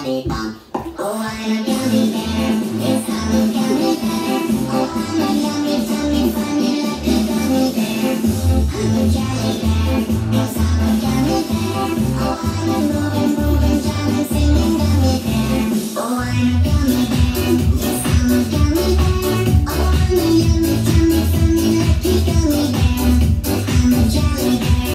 daddy bump. Oh, I'm a gummy bear. Yes, I'm a gummy bear. Oh, I'm a yummy, tummy, funny like a gummy bear. I'm a jelly bear. Yes, I'm a gummy bear. Oh, I'm a